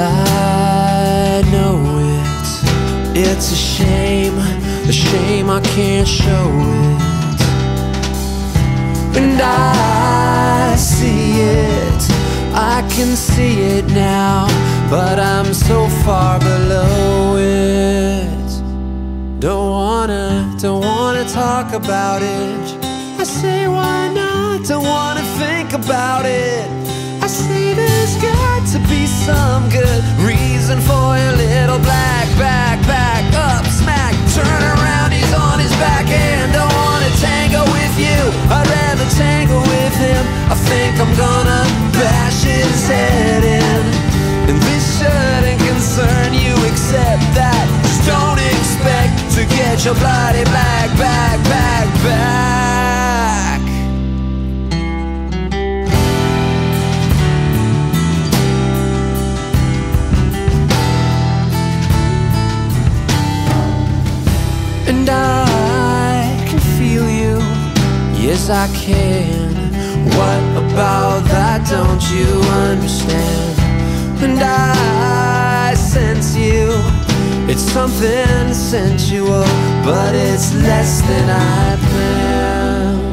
I know it's a shame I can't show it. And I see it, I can see it now, but I'm so far below it. Don't wanna talk about it. I say why not, don't wanna think about it. I say there's got to be some good reason for your little black back up smack. Turn around, he's on his backhand. Don't wanna tango with you, I'd rather tango with him. I think I'm gonna bash his head in. And this shouldn't concern you except that just don't expect to get your bloody black back. And I can feel you, yes I can. What about that don't you understand? And I sense you, it's something sensual, but it's less than I planned.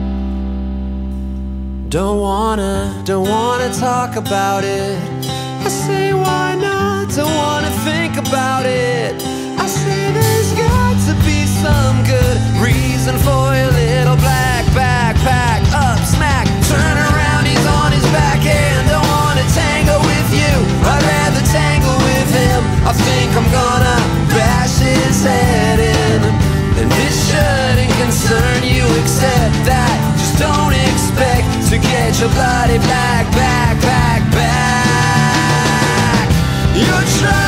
Don't wanna talk about it. I say why not, don't wanna think about it. I say there's got to be some good reason for your little black backpack up smack. Turn around, he's on his backhand. Don't wanna tango with you, I'd rather tango with him. I think I'm gonna bash his head in. And this shouldn't concern you except that just don't expect to get your bloody black back. You're trying